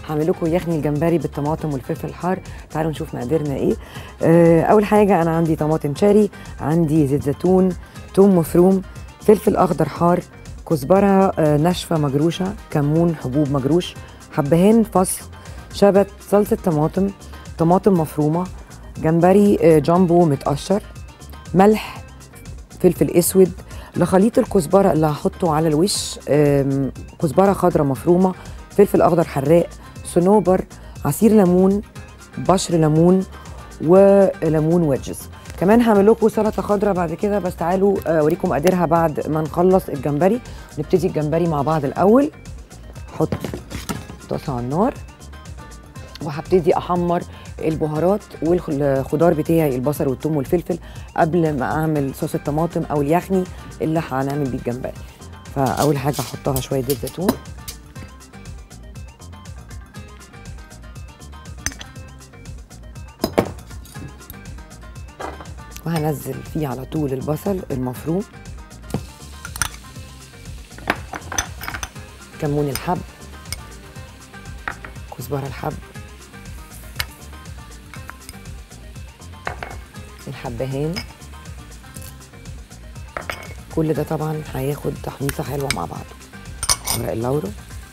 هعمل لكم يخني الجمبري بالطماطم والفلفل الحار. تعالوا نشوف مقاديرنا ايه. اول حاجه انا عندي طماطم شاري، عندي زيت زيتون، توم مفروم، فلفل اخضر حار، كزبره ناشفه مجروشه، كمون حبوب مجروش، حبهان فص، شبت، صلصه طماطم، طماطم مفرومه، جمبري جامبو متقشر، ملح، فلفل اسود. لخليط الكزبره اللي هحطه على الوش كزبره خضراء مفرومه، فلفل اخضر حراق، صنوبر، عصير ليمون، بشر ليمون، وليمون ويدجز. كمان هعمل لكم سلطه خضراء بعد كده، بس تعالوا اوريكم مقاديرها بعد ما نخلص الجمبري. نبتدي الجمبري مع بعض الاول. احط طاسه على النار وهبتدي احمر البهارات والخضار بتاعي، البصل والثوم والفلفل، قبل ما اعمل صوص الطماطم او اليخني اللي هنعمل بيه الجمبري. فاول حاجه احطها شويه زيت زيتون، وهنزل فيه على طول البصل المفروم، كمون الحب، كزبره الحب، الحبهان. كل ده طبعا هياخد تحميصه حلوه مع بعض. ورق اللورو،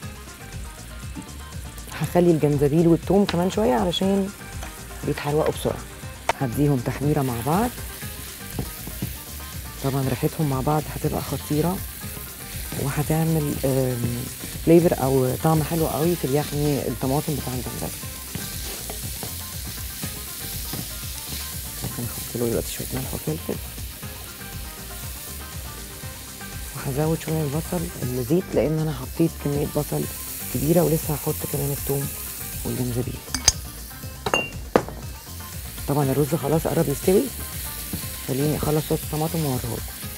هخلي الجنزبيل والثوم كمان شويه علشان بيتحرقوا بسرعه. هديهم تحميره مع بعض. طبعا ريحتهم مع بعض هتبقى خطيره، وهتعمل فليفر او طعم حلو قوي في اليخني الطماطم بتاع الجمبري. ممكن احط له دلوقتي شويه ملح وفلفل، وهزود شويه البصل الزيت لان انا حطيت كميه بصل كبيره، ولسه هحط كمان الثوم والجنزبيل. طبعا الرز خلاص قرب يستوي، خليني اخلص صوص الطماطم واوريهولكم.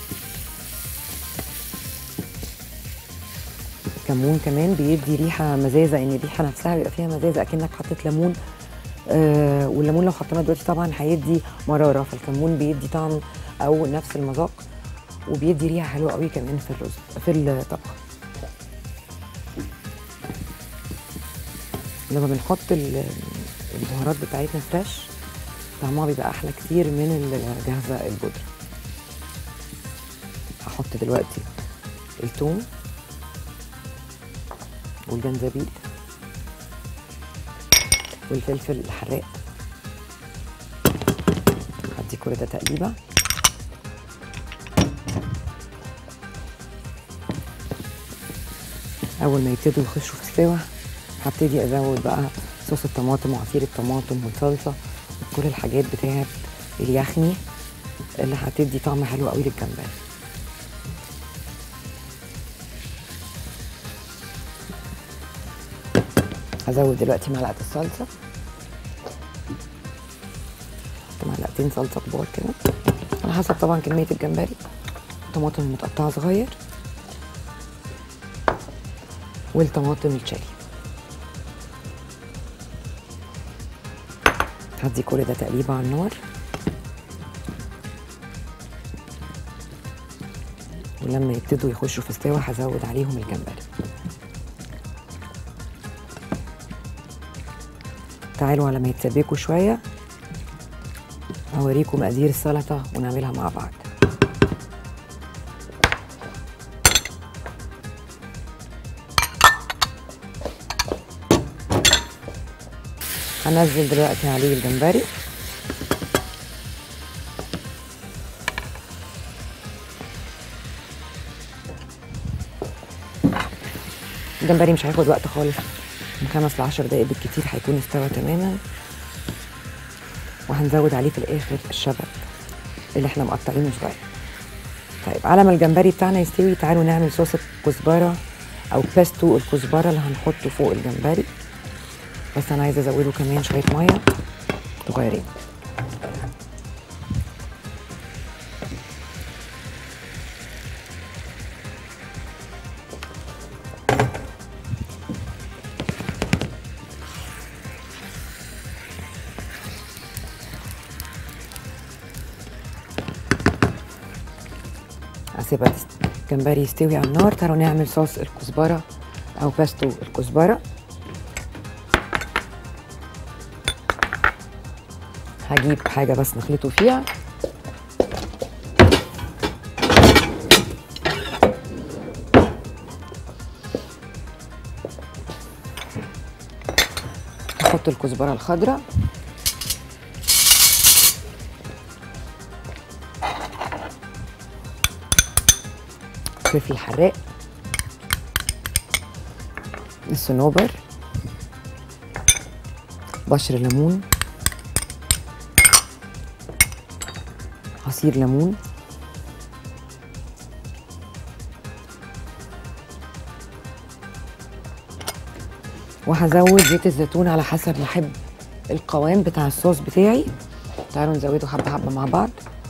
كمون كمان بيدي ريحه مزازه، ان الريحه نفسها بيبقى فيها مزازه اكنك حطيت ليمون. والليمون لو حطيناه دلوقتي طبعا هيدي مراره، فالكمون بيدي طعم او نفس المذاق، وبيدي ريحه حلوه قوي كمان في الرز في الطبخ. لما بنحط البهارات بتاعتنا فريش طعمها بيبقى احلى كتير من الجاهزه البودره. هحط دلوقتي الثوم والجنزبيل والفلفل الحراق، هدي كل ده تقليبه. اول ما يبتدوا يخشوا في السوا هبتدي ازود بقى صوص الطماطم وعصير الطماطم والصلصه وكل الحاجات بتاعت اليخني اللي هتدي طعم حلو قوي للجمبري. هزود دلوقتي معلقه الصلصه، معلقتين صلصه كبار كده على حسب طبعا كميه الجمبري. الطماطم المتقطعه صغير والطماطم الشاري. هدي كل ده تقليبه على النار، ولما يبتدوا يخشوا في السوا هزود عليهم الجمبري. تعالوا على ما يتسبكوا شويه اوريكم مقادير السلطه ونعملها مع بعض. هنزل دلوقتي عليه الجمبري، الجمبري مش هياخد وقت خالص، من 5 ل 10 دقايق بالكتير هيكون استوى تماما. وهنزود عليه في الاخر الشبت اللي احنا مقطعينه صغير. طيب على ما الجمبري بتاعنا يستوي تعالوا نعمل صوص الكزبره او بيستو الكزبره اللي هنحطه فوق الجمبري، بس انا عايزه ازوده كمان شويه ميه صغيرين. هسيبها الجمبري يستوي على النار. تعالوا نعمل صوص الكزبره او بيستو الكزبره. هجيب حاجه بس نخلطه فيها. نحط الكزبره الخضراء، فلفل حراق، الصنوبر، بشر ليمون، عصير ليمون، وهزود زيت الزيتون على حسب ما احب القوام بتاع الصوص بتاعي. تعالوا نزوده حبه حبه مع بعض.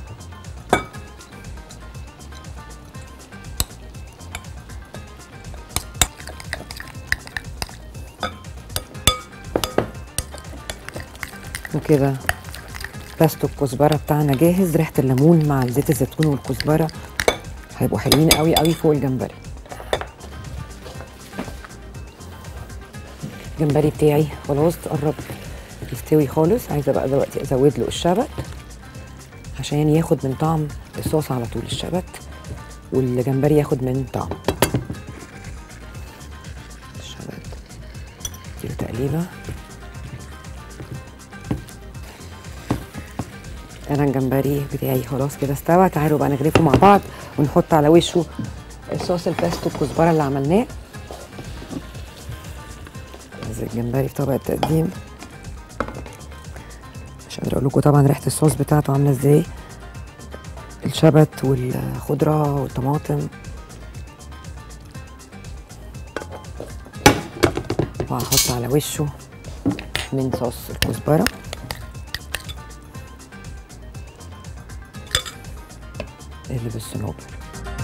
وكده باستو الكزبره بتاعنا جاهز. ريحه الليمون مع زيت الزيتون والكزبره هيبقوا حلوين قوي قوي فوق الجمبري. الجمبري بتاعي خلاص قرب يستوي خالص. عايزه بقى دلوقتي ازود له الشبت عشان ياخد من طعم الصوص على طول، الشبت والجمبري ياخد من طعم الشبت. اديله تقليبه. انا الجمبري بتاعي خلاص كده استوى. تعالوا بقى نغرفه مع بعض ونحط على وشه الصوص الباستو الكزبره اللي عملناه. الجمبري في طبق التقديم. مش قادره اقول لكم طبعا ريحه الصوص بتاعته عامله ازاي، الشبت والخضره والطماطم. وهحط على وشه من صوص الكزبره. اللي بالصنوبر.